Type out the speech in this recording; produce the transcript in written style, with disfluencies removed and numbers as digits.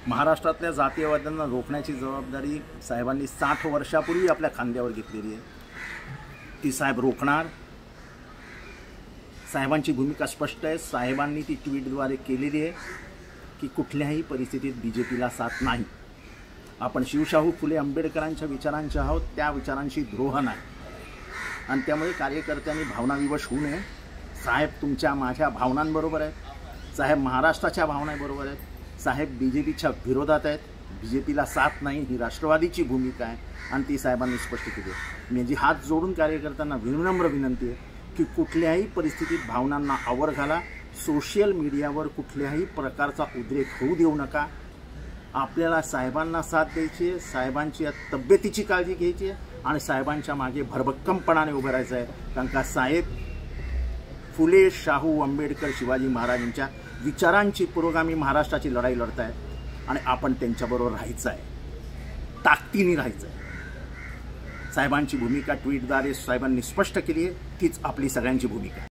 महाराष्ट्रातल्या जातीयवाद्यांना रोखण्याची जबाबदारी साहेबांनी 60 वर्षापूर्वी आपल्या खांद्यावर घेतलेली आहे। ती साहेब रोखणार। साहेबांची भूमिका स्पष्ट आहे। साहेबांनी ती ट्विटद्वारे केलेली आहे की कुठल्याही परिस्थितीत बीजेपीला साथ नाही। आपण शिवशाहू फुले आंबेडकरांच्या विचारांचे आहोत, त्या विचारांशी द्रोह नाही आणि त्यामुळे कार्यकर्त्यांनी भावनाविवश होऊ नये। साहेब तुमच्या माझ्या भावनांबरोबर आहेत, साहेब महाराष्ट्राच्या भावनांबरोबर आहेत, साहेब बीजेपीच्या विरोधात आहेत, बीजेपीला साथ नाही ही राष्ट्रवादीची भूमिका आहे आणि ती साहेबांनी स्पष्ट केली आहे। म्हणजे हात जोडून कार्यकर्त्यांना विनम्र विनंती आहे की कुठल्याही परिस्थितीत भावनांना आवर घाला, सोशल मीडियावर कुठल्याही प्रकारचा उद्रेक होऊ देऊ नका। आपल्याला साहेबांना साथ द्यायची आहे, साहेबांची तब्येतीची काळजी घ्यायची आहे आणि साहेबांच्या मागे भरभक्कमपणाने उभं राहायचं आहे, कारण का साहेब फुले शाहू आंबेडकर शिवाजी महाराजांच्या विचारांची पुरोगामी महाराष्ट्राची लढाई लढत आहेत आणि आपण त्यांच्याबरोबर राहायचं आहे, ताकदीने राहायचं आहे। साहेबांची भूमिका ट्विटद्वारे साहेबांनी स्पष्ट केली आहे, तीच आपली सगळ्यांची भूमिका आहे।